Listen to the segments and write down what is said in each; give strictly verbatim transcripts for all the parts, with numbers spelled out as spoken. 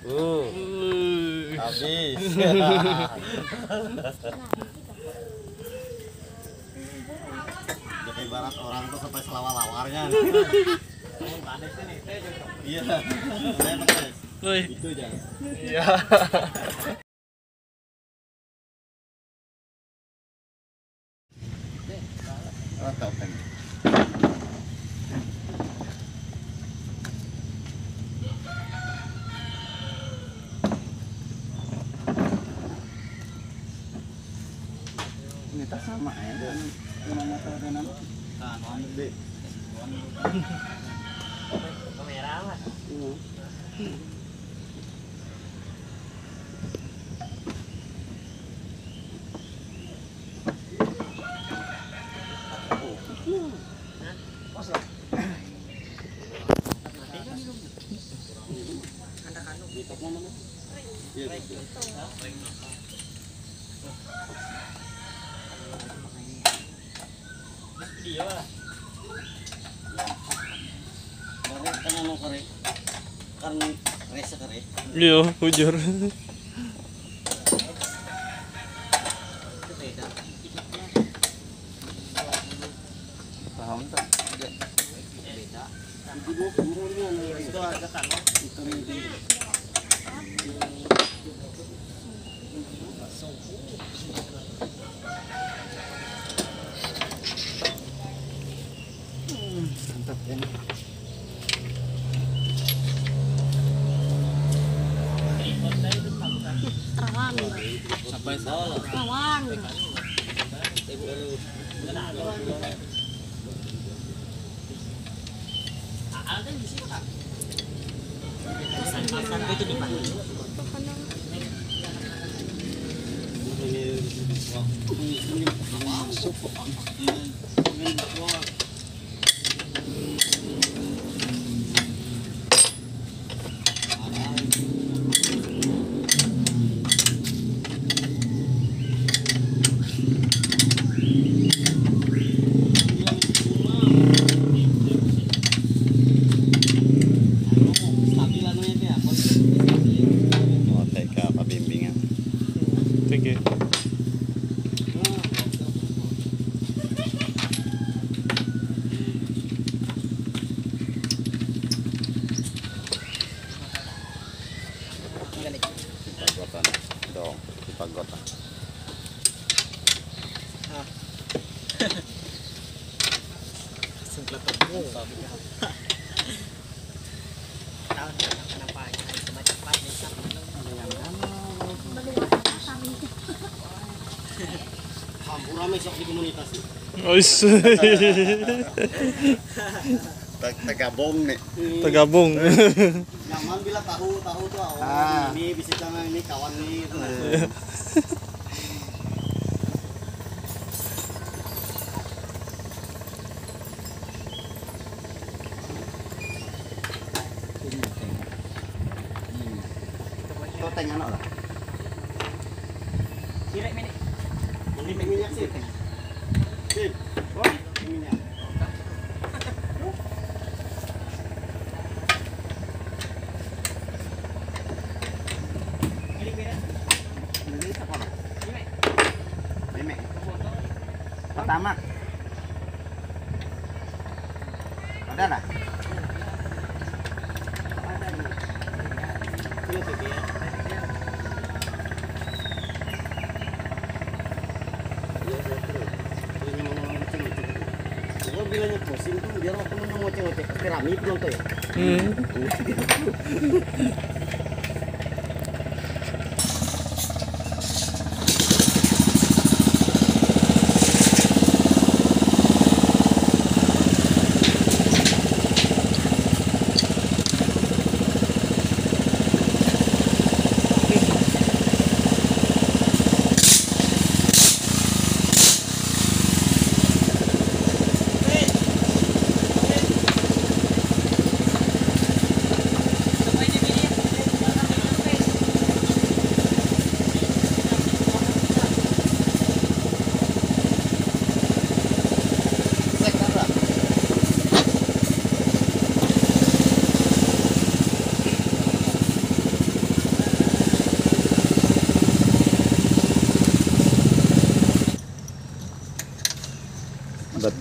Uh, habis. Jadi ibarat orang tuh sampai selawar-lawarnya. Iya. Itu aja. Iya. Oh, topeng. Ini tak sama ya kan yang motor dan apa kan anu deh kamera lah. Iya lah. Korek kan anu korek. Kan rese korek. Iya, hujur. Paham tak? Beda. Ibu burungnya itu ada kan itu ini. Mantap ini. Terawan. Sampai salah. Terawan. Ada di sini Kak. Pesan-pesan itu di mana? Oh, T K apa bimbingan. Oke. Pagotan dong, di pagotan. Singkat aku. Tahu kenapa ini cepat-cepat nih sama Hampur rame sok di komunitas. Ois. Tergabung nih. Tergabung. Nyaman bila tahu tahu tuh awal ah. Ini bisa jangan ini kawan nih itu. Toteng anak lah. Direk minyak. Ini minyak sih. Sip. Oh, minyak. Ini sekolah. Memek. Pertama. Ada lah. Ada nih. Ini tuh dia. Kalau bilangnya pusing tuh biar waktu mau ngoceh-ngoceh ke rami penonton ya. Hmm.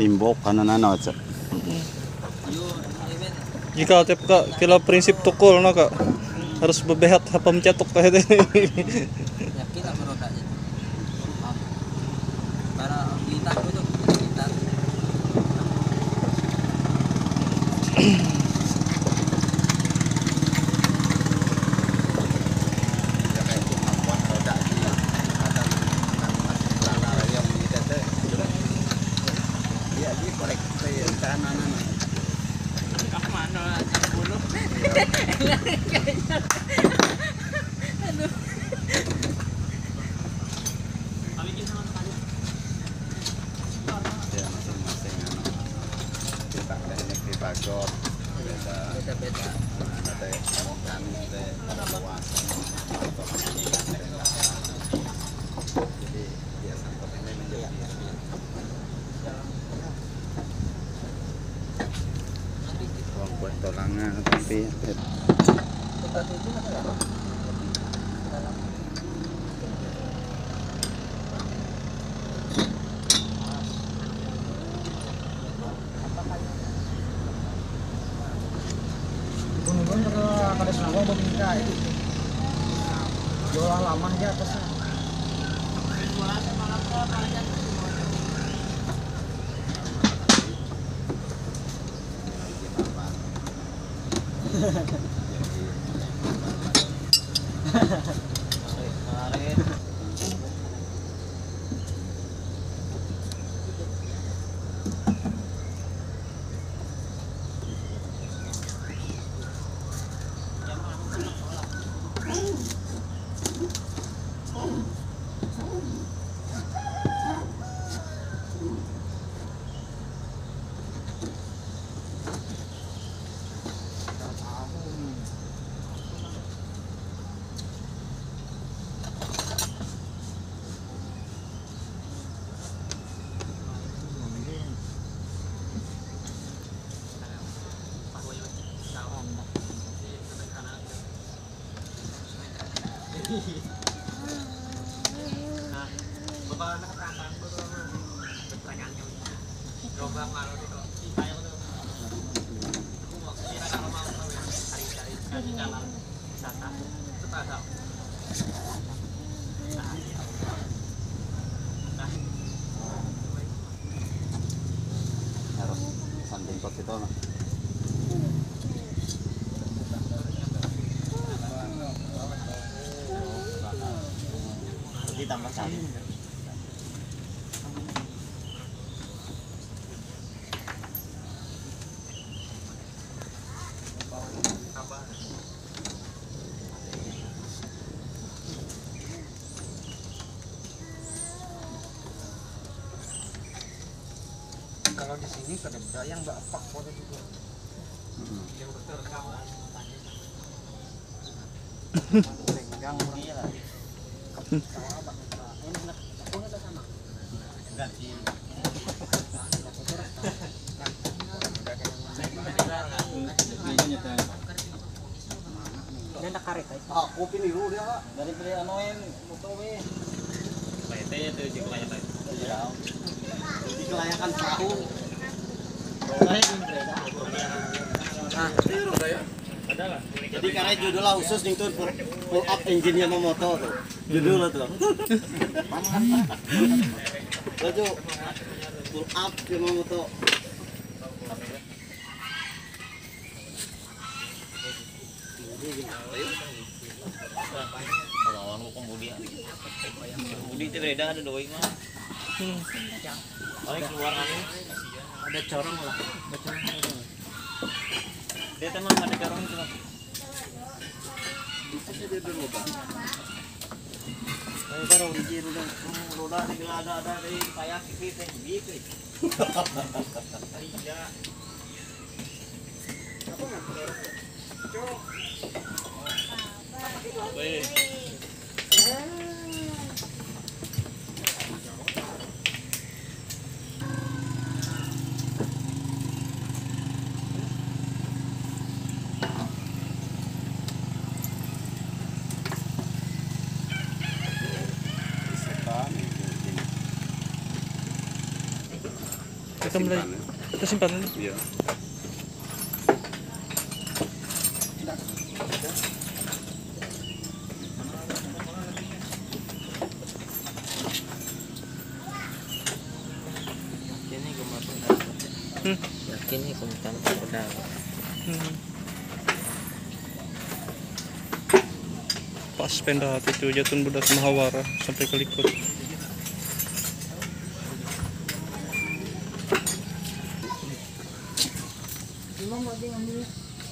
timbok ano na no. Jika tiap kak kila prinsip tukul no kak harus bebehat hapam cetok kayak ini. Yakin aku rodanya. Para lintas itu lintas. Ya masing-masing ano. Kita teknik dibagor. Beda Beda-beda. ada kan ada luas. Jadi biasa ini menjadi Wong buat tolangan tapi Gunung-gunung kalau kada senang mau minta itu. Jual halaman di atasnya. harus sanding pot itu lah. Ditambah satu. Kalau di sini kada yang mbak pak foto juga. Yang berterekam Renggang orangnya lah. Dia nak karet guys. Ah, kopi niru dia kak. Dari beli anoin motor we. Bayarnya tuh di kelayakan. Ya. Di kelayakan perahu. Ada lah. Jadi karena judulnya khusus nih tuh full up engine-nya mau motor tuh. Judulnya tuh. Itu full up yang mau motor. Kalau mau kemudian. Kemudian itu beda ada doi mah. Paling keluar angin. Ada corong lah. Ada corong. Dia memang ada corong itu. Dia berubah. Saya taruh di kiri dan roda di ada ada di payah kiri teh gitu. Iya. Weh. rekam lagi. Kita simpan dulu. Iya. Yakin nih kung masuk Hmm. Yakin nih kung tanpa pedal. Hmm. Pas pendah itu jatun budak mahawara sampai ke Likut. Imam lagi ngambil.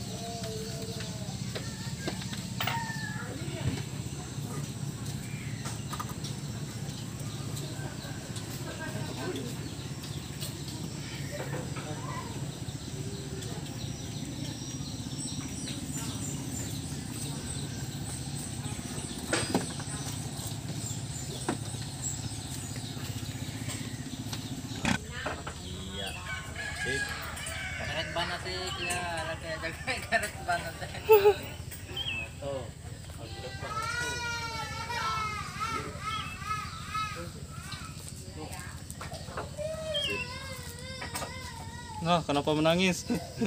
Karet banat eh kaya lagay lagay karet banat eh. Oh. Nah, kenapa menangis?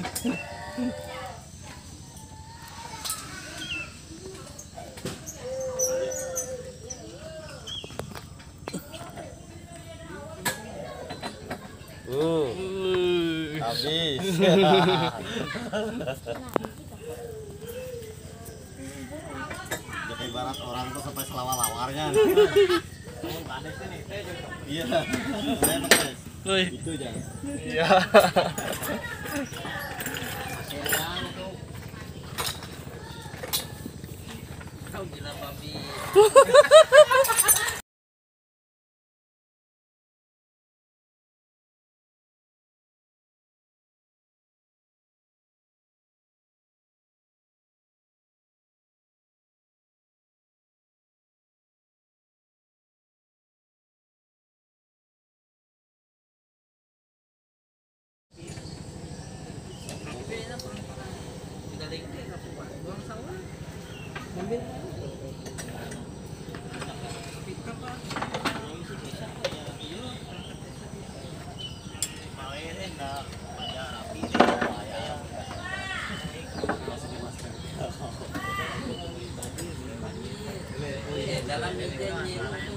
Uh, habis. Jadi ibarat orang tuh sampai selawar-lawarnya. Iya. Saya pakai. Woi. Itu aja. Iya. Kau gila babi. Dalam